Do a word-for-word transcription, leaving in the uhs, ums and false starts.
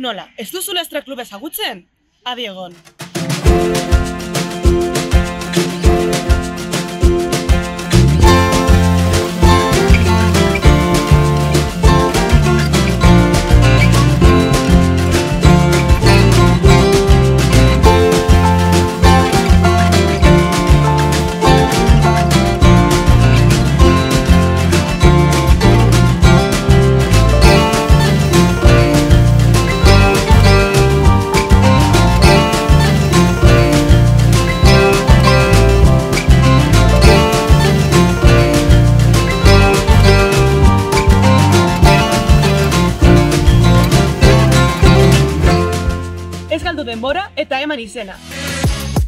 Nola, ez duzula Estra Klub ezagutzen? Adi egon. Ez galdu denbora eta eman izena.